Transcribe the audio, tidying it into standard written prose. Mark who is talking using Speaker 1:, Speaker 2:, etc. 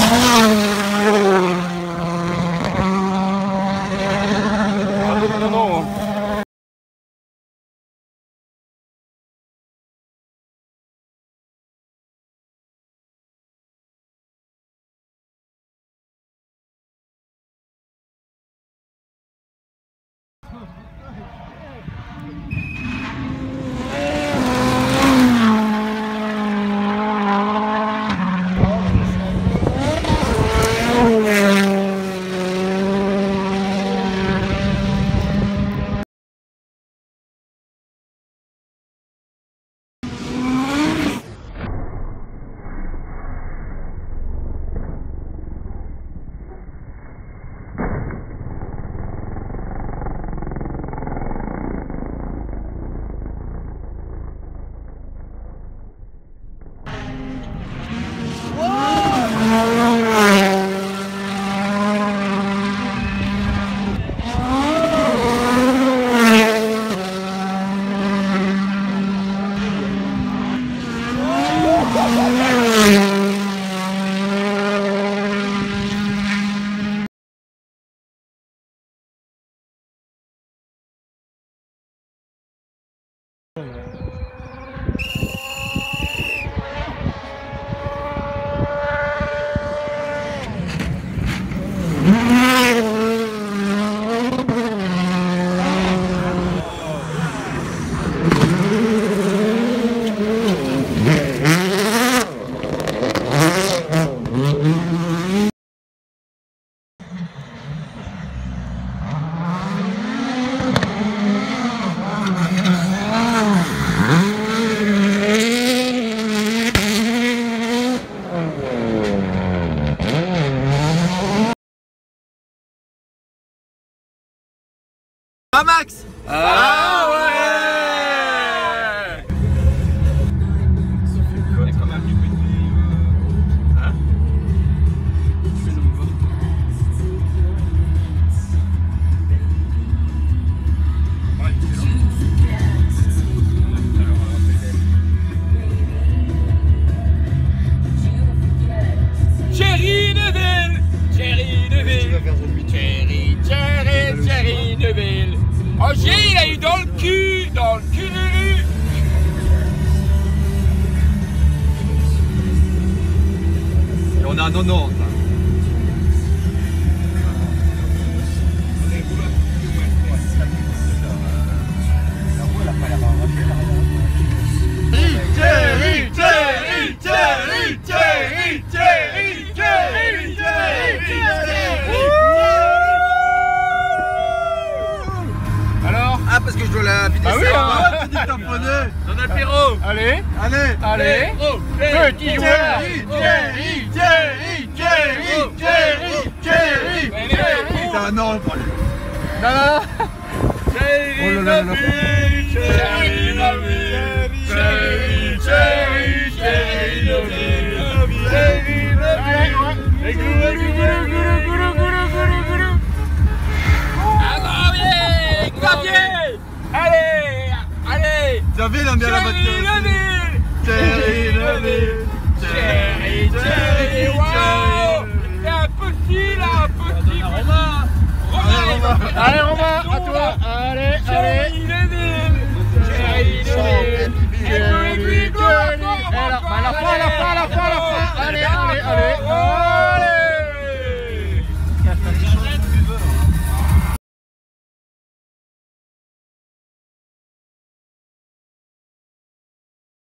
Speaker 1: Ah Max! Ah ouais!
Speaker 2: Thierry Neuville, Thierry Neuville, Thierry Neuville. Roger, il a eu dans le cul Lulu.
Speaker 1: Et on a un 90. Hein.
Speaker 2: Alors?
Speaker 1: Ah, parce que je dois la vider.
Speaker 2: Ah oui, hein.
Speaker 1: Petit tamponné.
Speaker 2: Dans l'apéro.
Speaker 1: Allez.
Speaker 2: Petit joueur.
Speaker 1: Putain, non, pas lui.
Speaker 2: Non.
Speaker 1: Oh là là là.
Speaker 2: Allez.
Speaker 1: Xavier, il aime bien la voiture. Thierry Neuville.
Speaker 2: Wow. Il y a un petit là, Romain.
Speaker 1: Allez, Romain, à toi. Allez.
Speaker 2: Thierry Neuville.
Speaker 1: À la fin. Allez.